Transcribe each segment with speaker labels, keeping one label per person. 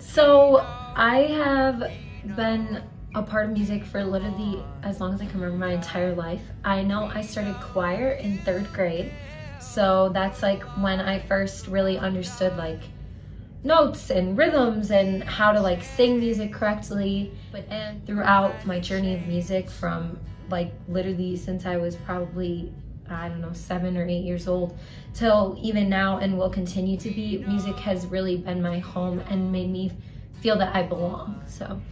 Speaker 1: So I have been a part of music for literally as long as I can remember, my entire life. I know I started choir in 3rd grade. So that's like when I first really understood like notes and rhythms and how to like sing music correctly. And throughout my journey of music from like literally since I was probably, I don't know, 7 or 8 years old till even now, and will continue to be, music has really been my home and made me feel that I belong. So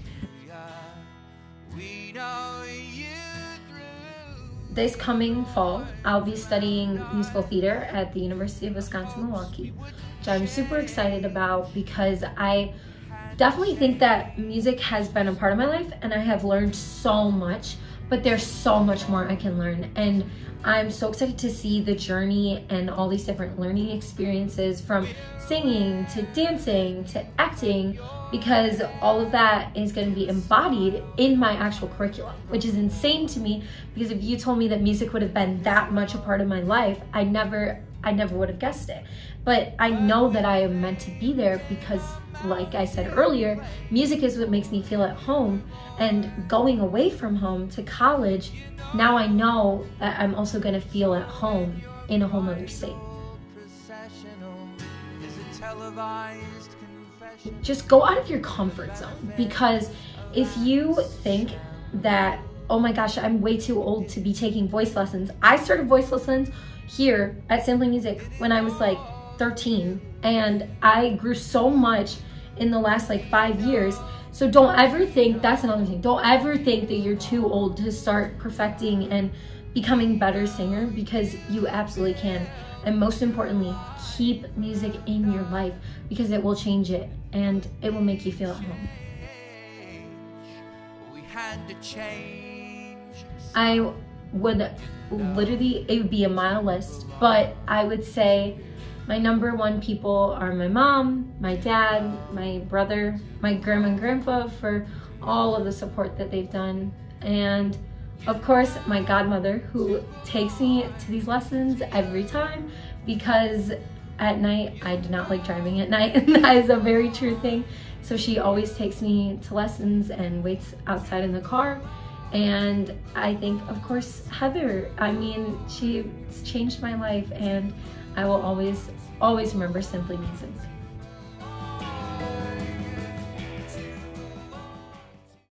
Speaker 1: this coming fall, I'll be studying musical theater at the University of Wisconsin-Milwaukee, which I'm super excited about because I definitely think that music has been a part of my life and I have learned so much, but there's so much more I can learn. And I'm so excited to see the journey and all these different learning experiences, from singing to dancing to acting, because all of that is going to be embodied in my actual curriculum, which is insane to me, because if you told me that music would have been that much a part of my life, I never would have guessed it. But I know that I am meant to be there because, like I said earlier, music is what makes me feel at home. And going away from home to college, now I know that I'm also going to feel at home in a whole nother state. Just go out of your comfort zone, because if you think that, oh my gosh, I'm way too old to be taking voice lessons. I started voice lessons here at Sampling Music when I was like 13, and I grew so much in the last like 5 years. So don't ever think, that's another thing, don't ever think that you're too old to start perfecting and becoming a better singer, because you absolutely can. And most importantly, keep music in your life, because it will change it and it will make you feel at home. I would literally, it would be a mile list, but I would say my number 1 people are my mom, my dad, my brother, my grandma and grandpa for all of the support that they've done, and of course my godmother, who takes me to these lessons every time, because at night I do not like driving at night, and that is a very true thing. So she always takes me to lessons and waits outside in the car. And I think, of course, Heather, I mean, she's changed my life, and I will always remember Simply Music.